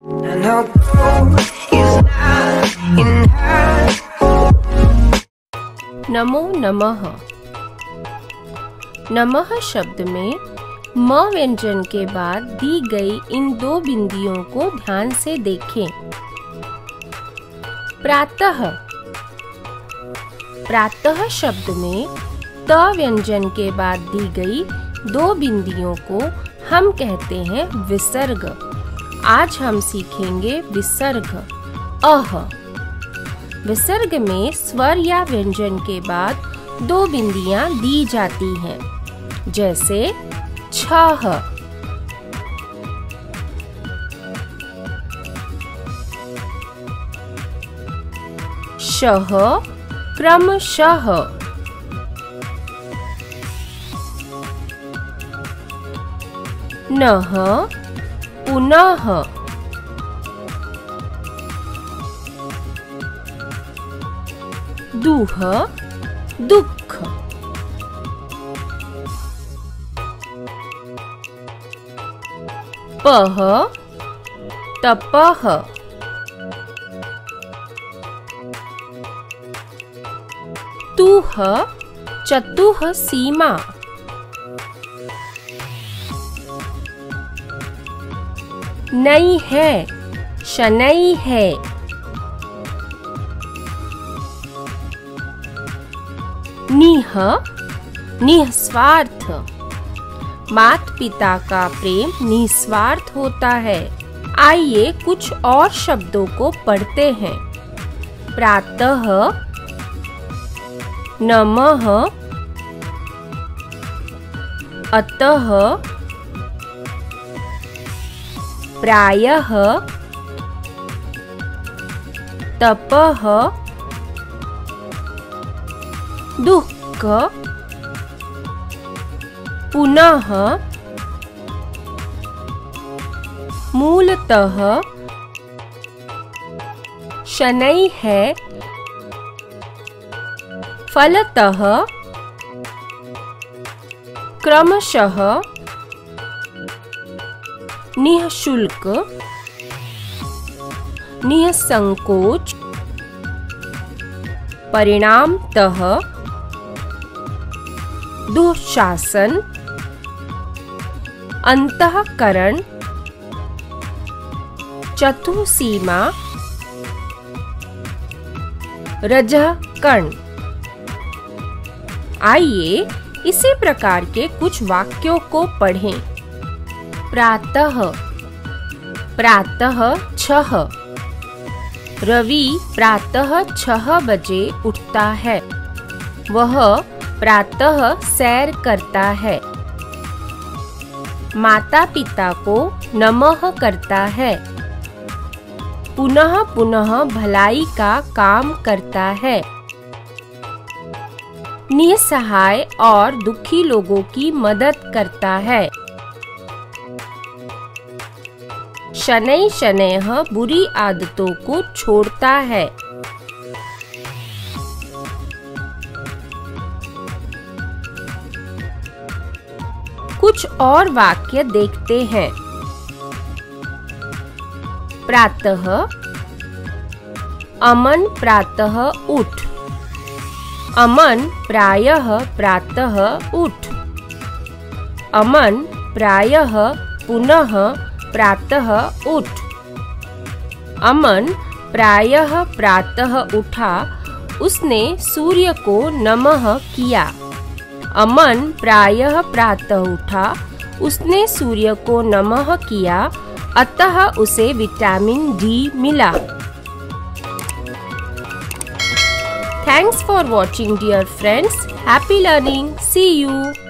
नमो नमः। नमः शब्द में म व्यंजन के बाद दी गई इन दो बिंदियों को ध्यान से देखें। प्रातः। प्रातः शब्द में त व्यंजन के बाद दी गई दो बिंदियों को हम कहते हैं विसर्ग। आज हम सीखेंगे विसर्ग अह। विसर्ग में स्वर या व्यंजन के बाद दो बिंदियां दी जाती हैं, जैसे छह, शह, क्रमशः, नः, पुनः, दुह, दुःख, पह, तपः, तुह, चतुः सीमा, नई है, शनई है, निह, निस्वार्थ। माता पिता का प्रेम निस्वार्थ होता है। आइए कुछ और शब्दों को पढ़ते हैं। प्रातः, नमः, अतः, प्रायः, तपः, दुःख, पुनः, मूलतः, शनैः है, फलतः, क्रमशः, निःशुल्क, निःसंकोच, परिणामतः, दुःशासन, अंतःकरण, चतुःसीमा, रजःकण। आइए इसी प्रकार के कुछ वाक्यों को पढ़ें। प्रातः, प्रातः 6। रवि प्रातः 6 बजे उठता है। वह प्रातः सैर करता है। माता पिता को नमः करता है। पुनः पुनः भलाई का काम करता है। निसहाय और दुखी लोगों की मदद करता है। शनैः शनैः बुरी आदतों को छोड़ता है। कुछ और वाक्य देखते हैं। प्रातः, अमन प्रातः उठ। अमन प्रायः प्रातः उठ। अमन प्रायः पुनः प्रातः उठ। अमन प्रायः प्रातः उठा, उसने सूर्य को नमः किया। अमन प्रायः प्रातः उठा, उसने सूर्य को नमः किया, अतः उसे विटामिन डी मिला। Thanks for watching, dear friends. Happy learning. See you.